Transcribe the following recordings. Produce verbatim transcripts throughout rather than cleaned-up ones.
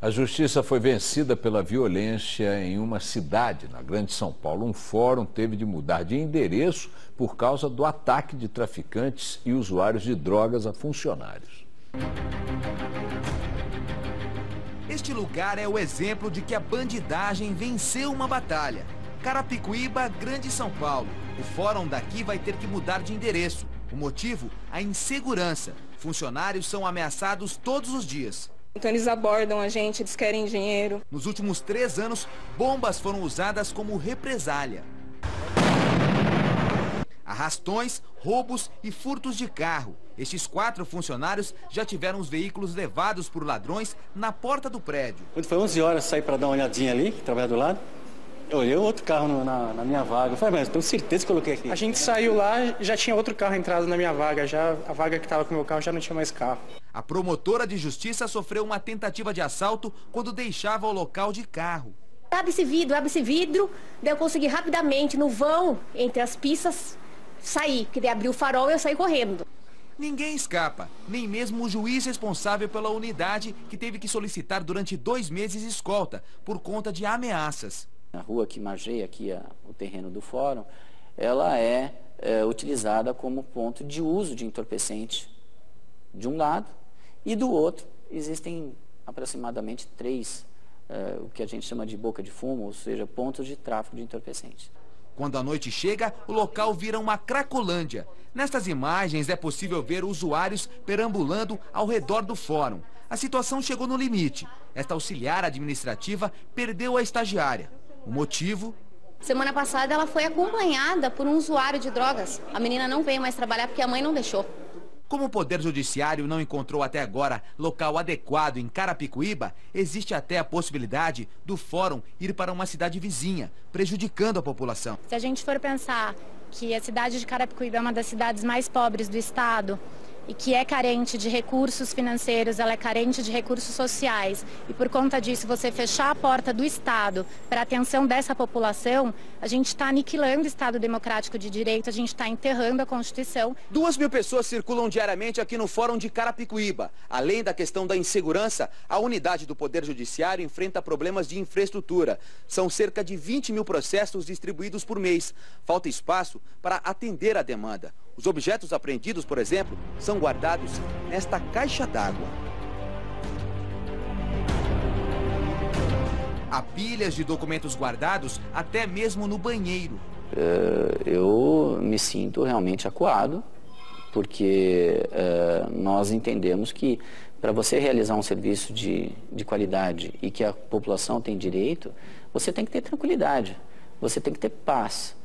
A justiça foi vencida pela violência em uma cidade, na Grande São Paulo. Um fórum teve de mudar de endereço por causa do ataque de traficantes e usuários de drogas a funcionários. Este lugar é o exemplo de que a bandidagem venceu uma batalha. Carapicuíba, Grande São Paulo. O fórum daqui vai ter que mudar de endereço. O motivo? A insegurança. Funcionários são ameaçados todos os dias. Então eles abordam a gente, eles querem dinheiro. Nos últimos três anos, bombas foram usadas como represália. Arrastões, roubos e furtos de carro. Estes quatro funcionários já tiveram os veículos levados por ladrões na porta do prédio. Quando foi onze horas, saí para dar uma olhadinha ali, que trabalha do lado. Eu olhei outro carro no, na, na minha vaga. Eu falei, mas eu tenho certeza que coloquei aqui. A gente saiu lá, já tinha outro carro entrado na minha vaga. Já, a vaga que estava com o meu carro já não tinha mais carro. A promotora de justiça sofreu uma tentativa de assalto quando deixava o local de carro. Abre esse vidro, abre esse vidro. Daí eu consegui rapidamente, no vão, entre as pistas, sair. Porque daí abriu o farol e eu saí correndo. Ninguém escapa, nem mesmo o juiz responsável pela unidade, que teve que solicitar durante dois meses escolta por conta de ameaças. A rua que margeia aqui a, o terreno do fórum, ela é, é utilizada como ponto de uso de entorpecente de um lado, e do outro existem aproximadamente três, é, o que a gente chama de boca de fumo, ou seja, pontos de tráfico de entorpecentes. Quando a noite chega, o local vira uma cracolândia. Nestas imagens é possível ver usuários perambulando ao redor do fórum. A situação chegou no limite. Esta auxiliar administrativa perdeu a estagiária. O motivo? Semana passada ela foi acompanhada por um usuário de drogas. A menina não veio mais trabalhar porque a mãe não deixou. Como o Poder Judiciário não encontrou até agora local adequado em Carapicuíba, existe até a possibilidade do fórum ir para uma cidade vizinha, prejudicando a população. Se a gente for pensar que a cidade de Carapicuíba é uma das cidades mais pobres do estado, e que é carente de recursos financeiros, ela é carente de recursos sociais, e por conta disso você fechar a porta do Estado para a atenção dessa população, a gente está aniquilando o Estado democrático de direito, a gente está enterrando a Constituição. Duas mil pessoas circulam diariamente aqui no Fórum de Carapicuíba. Além da questão da insegurança, a unidade do Poder Judiciário enfrenta problemas de infraestrutura. São cerca de vinte mil processos distribuídos por mês. Falta espaço para atender a demanda. Os objetos apreendidos, por exemplo, são guardados nesta caixa d'água. Há pilhas de documentos guardados até mesmo no banheiro. Eu me sinto realmente acuado, porque nós entendemos que para você realizar um serviço de, de qualidade e que a população tem direito, você tem que ter tranquilidade, você tem que ter paz.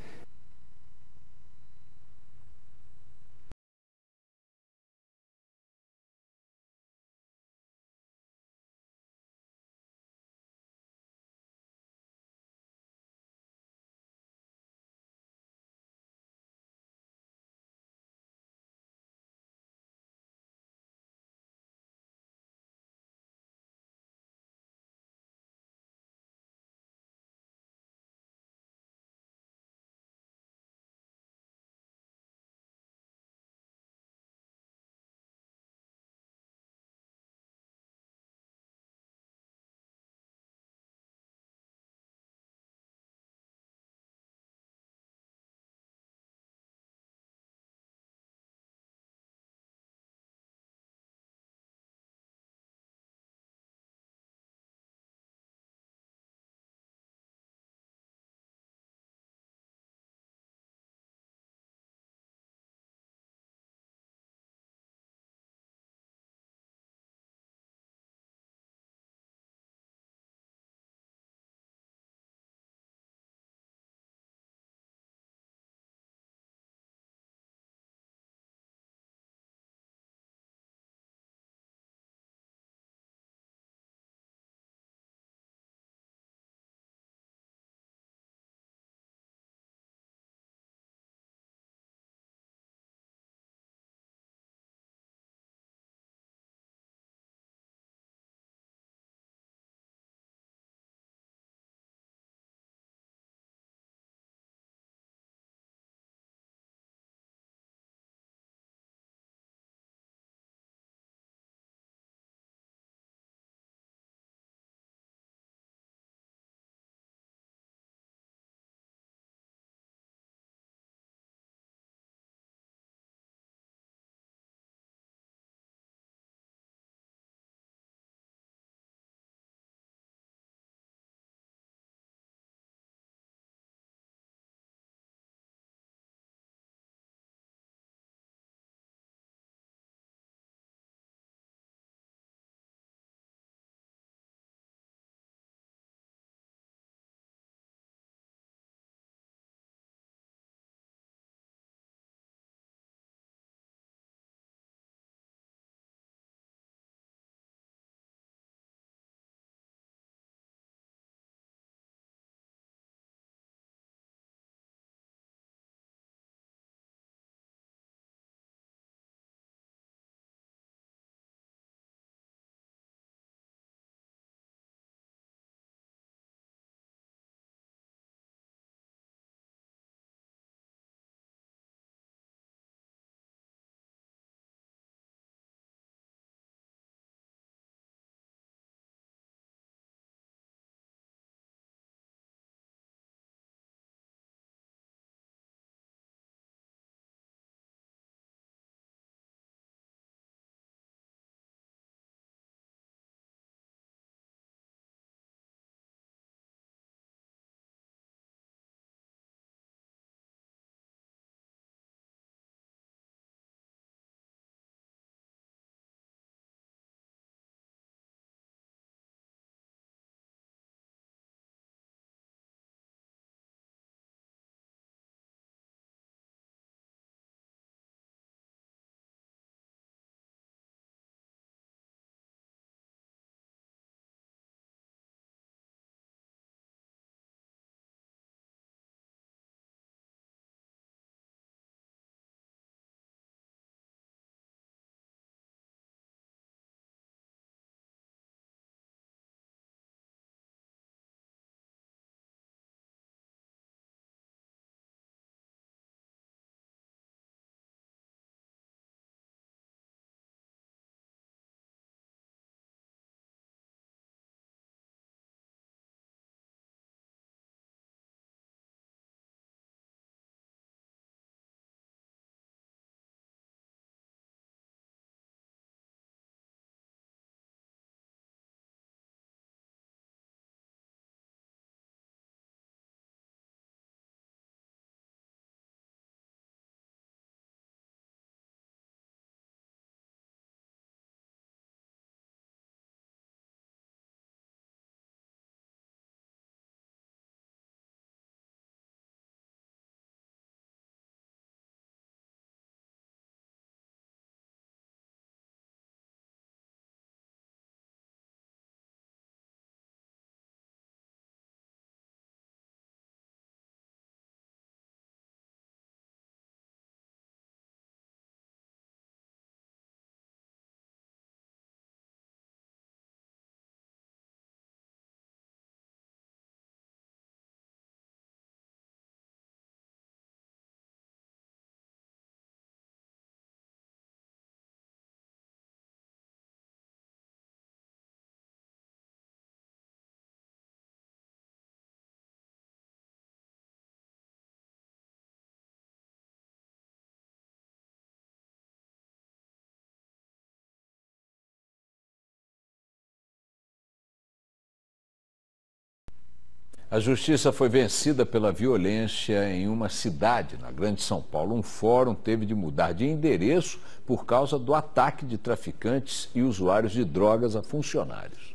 A justiça foi vencida pela violência em uma cidade, na Grande São Paulo. Um fórum teve de mudar de endereço por causa do ataque de traficantes e usuários de drogas a funcionários.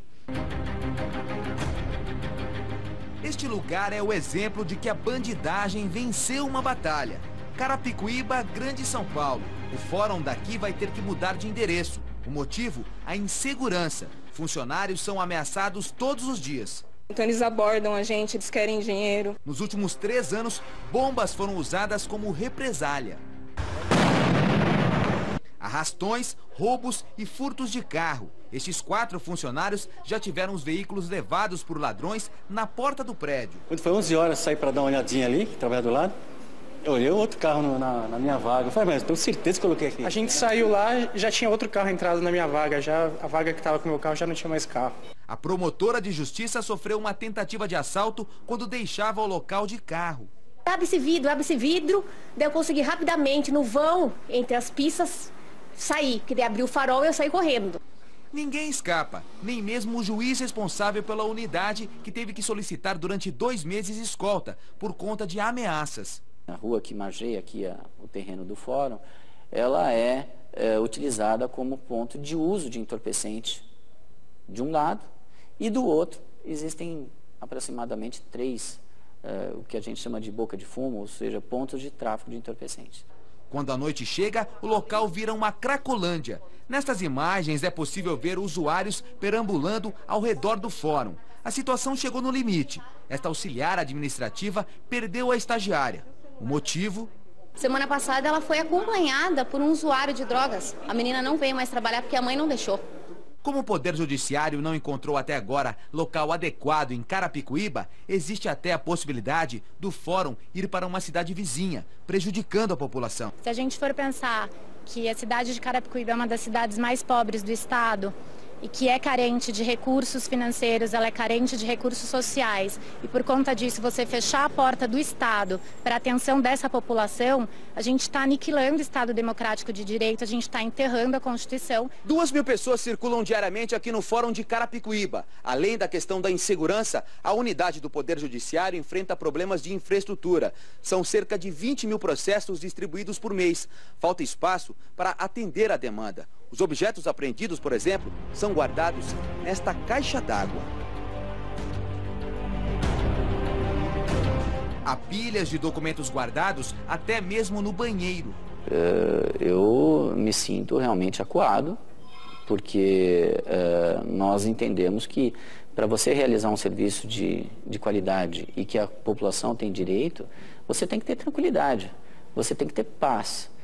Este lugar é o exemplo de que a bandidagem venceu uma batalha. Carapicuíba, Grande São Paulo. O fórum daqui vai ter que mudar de endereço. O motivo? A insegurança. Funcionários são ameaçados todos os dias. Então eles abordam a gente, eles querem dinheiro. Nos últimos três anos, bombas foram usadas como represália. Arrastões, roubos e furtos de carro. Estes quatro funcionários já tiveram os veículos levados por ladrões na porta do prédio. Quando foi onze horas, saí para dar uma olhadinha ali, que trabalha do lado. Eu olhei outro carro no, na, na minha vaga. Eu falei, mas tenho certeza que eu coloquei aqui. A gente saiu lá, já tinha outro carro entrado na minha vaga. Já, a vaga que estava com o meu carro já não tinha mais carro. A promotora de justiça sofreu uma tentativa de assalto quando deixava o local de carro. Abre esse vidro, abre esse vidro. Daí eu consegui rapidamente, no vão, entre as pistas, sair. Porque daí abriu o farol e eu saí correndo. Ninguém escapa, nem mesmo o juiz responsável pela unidade, que teve que solicitar durante dois meses escolta por conta de ameaças. A rua que margeia aqui a, o terreno do fórum, ela é, é utilizada como ponto de uso de entorpecente de um lado, e do outro existem aproximadamente três, é, o que a gente chama de boca de fumo, ou seja, pontos de tráfico de entorpecentes. Quando a noite chega, o local vira uma cracolândia. Nestas imagens é possível ver usuários perambulando ao redor do fórum. A situação chegou no limite. Esta auxiliar administrativa perdeu a estagiária. O motivo? Semana passada ela foi acompanhada por um usuário de drogas. A menina não veio mais trabalhar porque a mãe não deixou. Como o Poder Judiciário não encontrou até agora local adequado em Carapicuíba, existe até a possibilidade do fórum ir para uma cidade vizinha, prejudicando a população. Se a gente for pensar que a cidade de Carapicuíba é uma das cidades mais pobres do estado, e que é carente de recursos financeiros, ela é carente de recursos sociais, e por conta disso você fechar a porta do Estado para a atenção dessa população, a gente está aniquilando o Estado Democrático de Direito, a gente está enterrando a Constituição. Duas mil pessoas circulam diariamente aqui no Fórum de Carapicuíba. Além da questão da insegurança, a unidade do Poder Judiciário enfrenta problemas de infraestrutura. São cerca de vinte mil processos distribuídos por mês. Falta espaço para atender a demanda. Os objetos apreendidos, por exemplo, são guardados nesta caixa d'água. Há pilhas de documentos guardados até mesmo no banheiro. Uh, eu me sinto realmente acuado, porque uh, nós entendemos que para você realizar um serviço de, de qualidade e que a população tem direito, você tem que ter tranquilidade, você tem que ter paz.